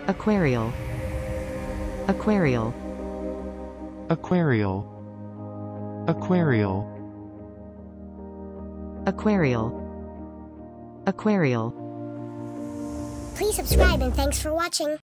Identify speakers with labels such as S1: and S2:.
S1: aquarial, aquarial,
S2: aquarial, aquarial,
S1: aquarial, aquarial.
S3: Please subscribe and thanks for watching.